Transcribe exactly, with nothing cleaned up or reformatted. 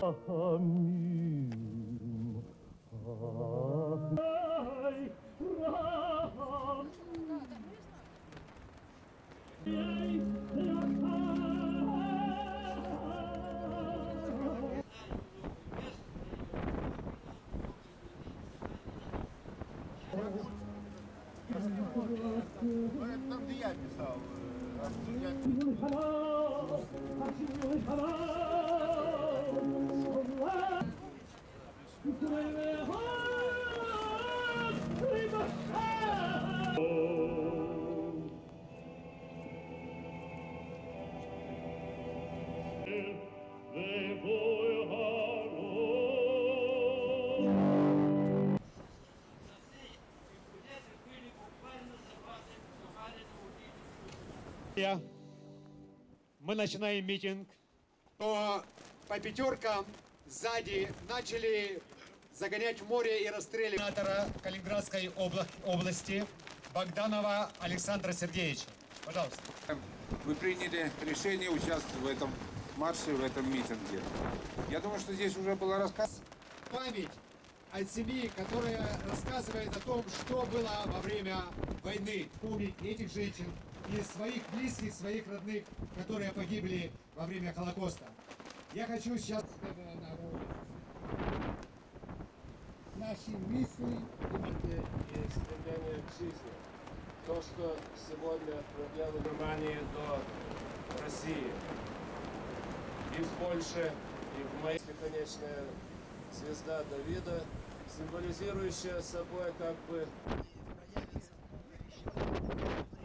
Там, где я писал. Мы начинаем митинг. То по пятеркам сзади начали загонять в море и расстреливать сенатора Калининградской обла области Богданова Александра Сергеевича. Пожалуйста. Вы приняли решение участвовать в этом марше, в этом митинге. Я думаю, что здесь уже было рассказано. Память от семьи, которая рассказывает о том, что было во время войны. Помнить этих женщин и своих близких, своих родных, которые погибли во время Холокоста. Я хочу сейчас... Наши мысли и стремление к жизни. То, что сегодня проделало Германии до России. И в Польше, и в Москве, конечная звезда Давида, символизирующая собой как бы